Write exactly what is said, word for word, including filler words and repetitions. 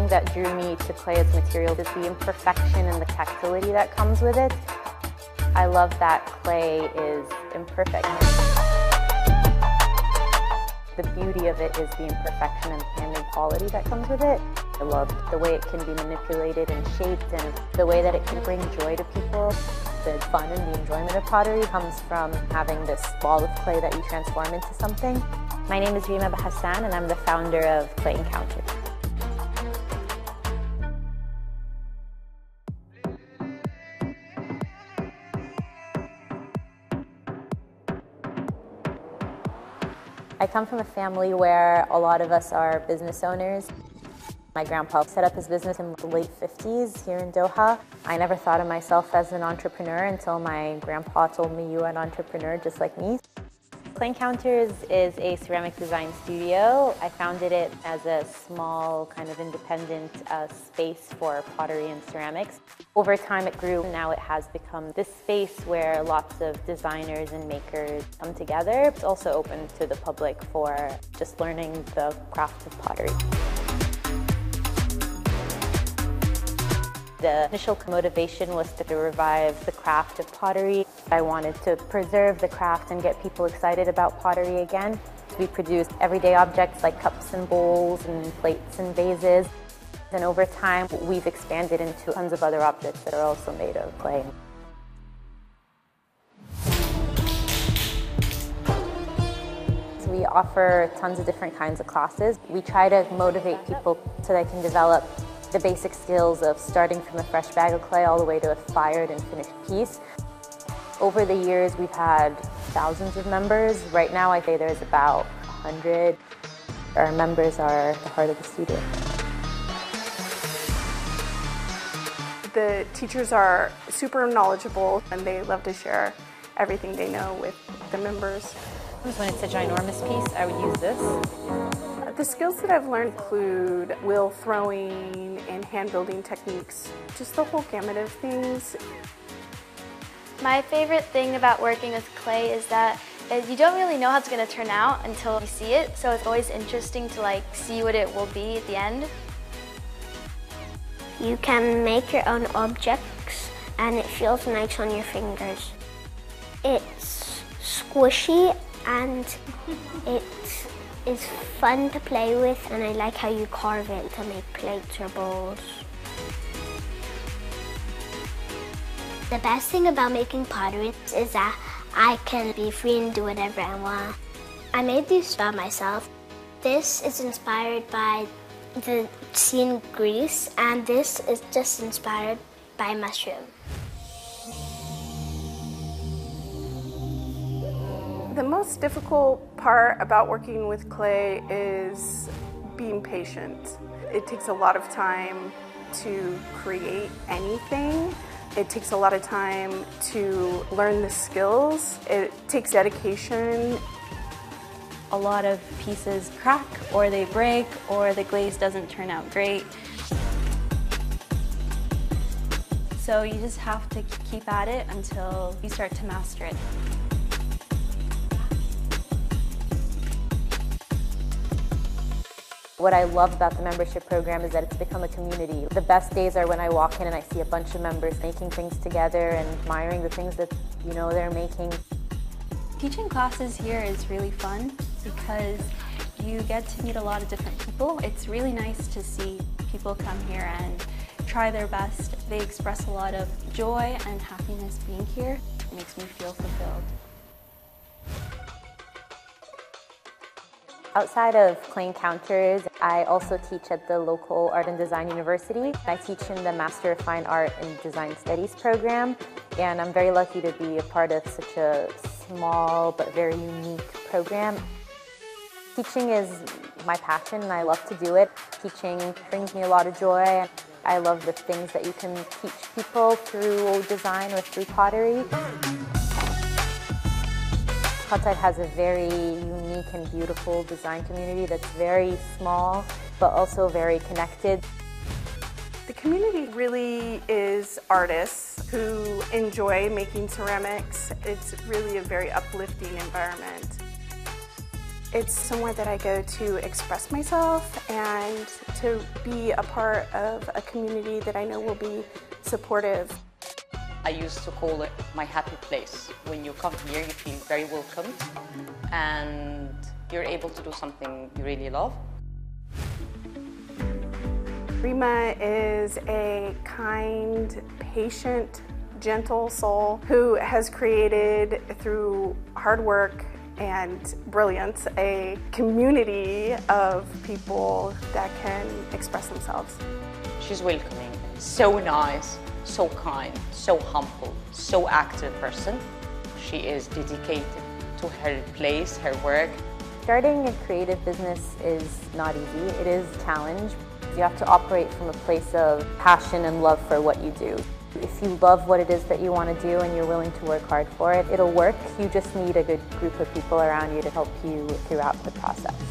that drew me to clay as a material is the imperfection and the tactility that comes with it. I love that clay is imperfect. The beauty of it is the imperfection and handmade quality that comes with it. I love the way it can be manipulated and shaped and the way that it can bring joy to people. The fun and the enjoyment of pottery comes from having this ball of clay that you transform into something. My name is Rima Hassan and I'm the founder of Clay Encounter. I come from a family where a lot of us are business owners. My grandpa set up his business in the late fifties here in Doha. I never thought of myself as an entrepreneur until my grandpa told me, "You are an entrepreneur just like me." Clay Encounters is a ceramic design studio. I founded it as a small kind of independent uh, space for pottery and ceramics. Over time it grew, and now it has become this space where lots of designers and makers come together. It's also open to the public for just learning the craft of pottery. The initial motivation was to revive the craft of pottery. I wanted to preserve the craft and get people excited about pottery again. We produce everyday objects like cups and bowls and plates and vases. And over time, we've expanded into tons of other objects that are also made of clay. So we offer tons of different kinds of classes. We try to motivate people so they can develop the basic skills of starting from a fresh bag of clay all the way to a fired and finished piece. Over the years, we've had thousands of members. Right now, I say there's about one hundred. Our members are the heart of the studio. The teachers are super knowledgeable and they love to share everything they know with the members. When it's a ginormous piece, I would use this. The skills that I've learned include wheel throwing and hand building techniques, just the whole gamut of things. My favorite thing about working with clay is that you don't really know how it's going to turn out until you see it, so it's always interesting to like see what it will be at the end. You can make your own objects and it feels nice on your fingers. It's squishy and it is fun to play with, and I like how you carve it to make plates or bowls. The best thing about making pottery is that I can be free and do whatever I want. I made these by myself. This is inspired by the sea in Greece, and this is just inspired by mushroom. The most difficult part about working with clay is being patient. It takes a lot of time to create anything. It takes a lot of time to learn the skills. It takes dedication. A lot of pieces crack, or they break, or the glaze doesn't turn out great. So you just have to keep at it until you start to master it. What I love about the membership program is that it's become a community. The best days are when I walk in and I see a bunch of members making things together and admiring the things that you know they're making. Teaching classes here is really fun because you get to meet a lot of different people. It's really nice to see people come here and try their best. They express a lot of joy and happiness being here. It makes me feel fulfilled. Outside of Clay Encounters, I also teach at the local Art and Design University. I teach in the Master of Fine Art and Design Studies program, and I'm very lucky to be a part of such a small but very unique program. Teaching is my passion and I love to do it. Teaching brings me a lot of joy. I love the things that you can teach people through design or through pottery. Qatar has a very unique and beautiful design community that's very small, but also very connected. The community really is artists who enjoy making ceramics. It's really a very uplifting environment. It's somewhere that I go to express myself and to be a part of a community that I know will be supportive. I used to call it my happy place. When you come here, you feel very welcomed and you're able to do something you really love. Rima is a kind, patient, gentle soul who has created, through hard work and brilliance, a community of people that can express themselves. She's welcoming, so nice, so kind, so humble, so active person. She is dedicated to her place, her work. Starting a creative business is not easy. It is a challenge. You have to operate from a place of passion and love for what you do. If you love what it is that you want to do and you're willing to work hard for it, it'll work. You just need a good group of people around you to help you throughout the process.